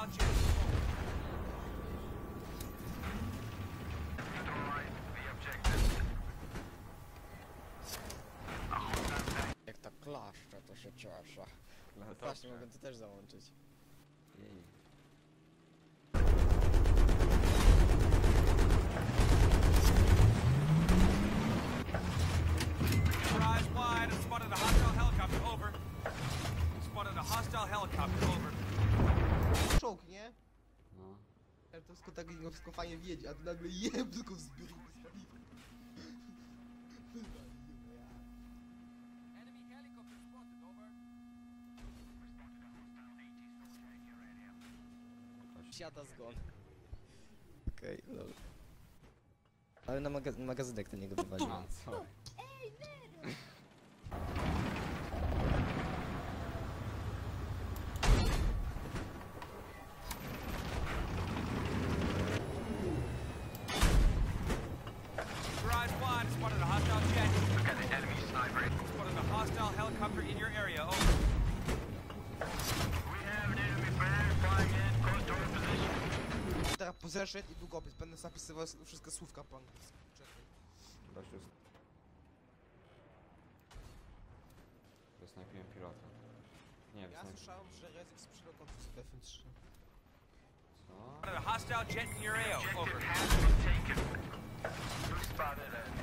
hostile jet. Jak ta klaszcza, to się cieszę. Właśnie mogę to też załączyć. Jej. Eyes wide, I spotted a hostile helicopter, over. Spotted a hostile helicopter, over. Czołg, nie? No. Ale to wszystko tak wszystko fajnie wiedzie, a tu nagle jem tylko zbiór. Enemy helicopter spotted, over. Siada zgon. Okej, lol. Ale na magazynek ten niego wywalił. A co? Eyes wide, I spotted a hostile jet. Look at the enemy sniper. Spotted a hostile helicopter in your area, over. We have an enemy bird flying in close to our position. Teraz pozeszedł i długopis, będę zapisywał wszystkie słówka po angielsku. Czekaj. Gościu... Wysnajpiłem pilota. Nie, Ja wysnajpiłem... słyszałem, że Rezik sprzedał kontakt z BF3. Co? Spotted a hostile jet in your area, over. Who spotted a